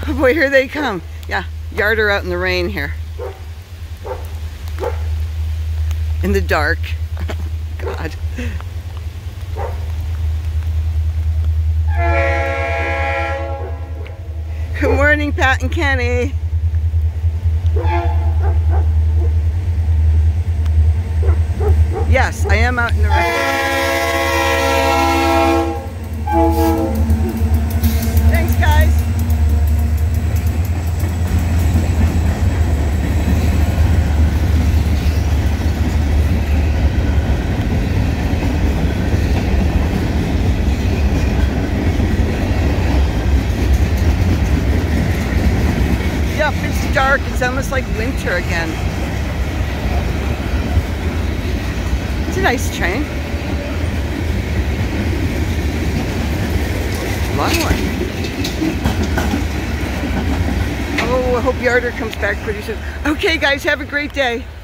Oh boy, here they come. Yeah, Yarder out in the rain here. In the dark. God. Good morning, Pat and Kenny. Yes, I am out in the rain. Thanks, guys. Yep, it's dark. It's almost like winter again. It's a nice train. Long one. Oh, I hope Yarder comes back pretty soon. Okay, guys, have a great day.